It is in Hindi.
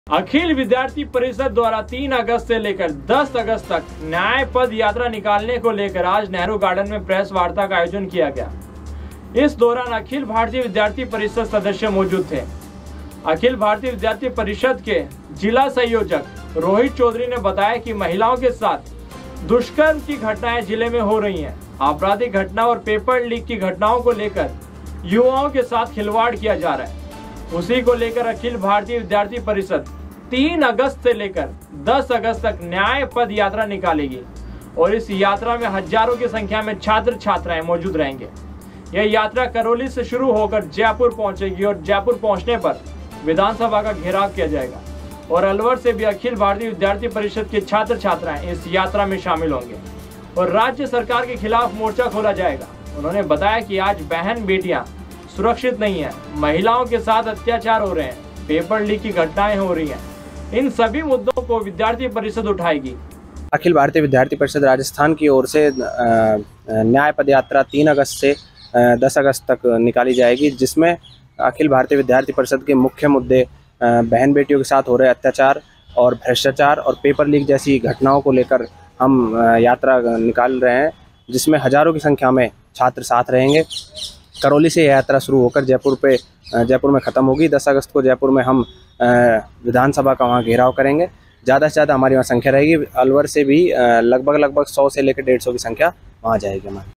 अखिल विद्यार्थी परिषद द्वारा 3 अगस्त से लेकर 10 अगस्त तक न्याय पद यात्रा निकालने को लेकर आज नेहरू गार्डन में प्रेस वार्ता का आयोजन किया गया। इस दौरान अखिल भारतीय विद्यार्थी परिषद सदस्य मौजूद थे। अखिल भारतीय विद्यार्थी परिषद के जिला संयोजक रोहित चौधरी ने बताया कि महिलाओं के साथ दुष्कर्म की घटनाएं जिले में हो रही हैं। आपराधिक घटना और पेपर लीक की घटनाओं को लेकर युवाओं के साथ खिलवाड़ किया जा रहा है। उसी को लेकर अखिल भारतीय विद्यार्थी परिषद 3 अगस्त से लेकर 10 अगस्त तक न्याय पद यात्रा निकालेगी और इस यात्रा में हजारों की संख्या में छात्र छात्राएं मौजूद रहेंगे। यह यात्रा करौली से शुरू होकर जयपुर पहुंचेगी और जयपुर पहुंचने पर विधानसभा का घेराव किया जाएगा और अलवर से भी अखिल भारतीय विद्यार्थी परिषद के छात्र छात्राएं इस यात्रा में शामिल होंगे और राज्य सरकार के खिलाफ मोर्चा खोला जाएगा। उन्होंने बताया कि आज बहन बेटियां सुरक्षित नहीं है, महिलाओं के साथ अत्याचार हो रहे हैं, पेपर लीक की घटनाएं हो रही हैं। इन सभी मुद्दों को विद्यार्थी परिषद उठाएगी। अखिल भारतीय विद्यार्थी परिषद राजस्थान की ओर से न्याय पद यात्रा 3 अगस्त से 10 अगस्त तक निकाली जाएगी, जिसमें अखिल भारतीय विद्यार्थी परिषद के मुख्य मुद्दे बहन बेटियों के साथ हो रहे अत्याचार और भ्रष्टाचार और पेपर लीक जैसी घटनाओं को लेकर हम यात्रा निकाल रहे हैं, जिसमें हजारों की संख्या में छात्र साथ रहेंगे। करौली से यह यात्रा शुरू होकर जयपुर में ख़त्म होगी। 10 अगस्त को जयपुर में हम विधानसभा का वहाँ घेराव करेंगे। ज़्यादा से ज़्यादा हमारी वहाँ संख्या रहेगी। अलवर से भी लगभग 100 से लेकर 150 की संख्या वहाँ जाएगी हमारी।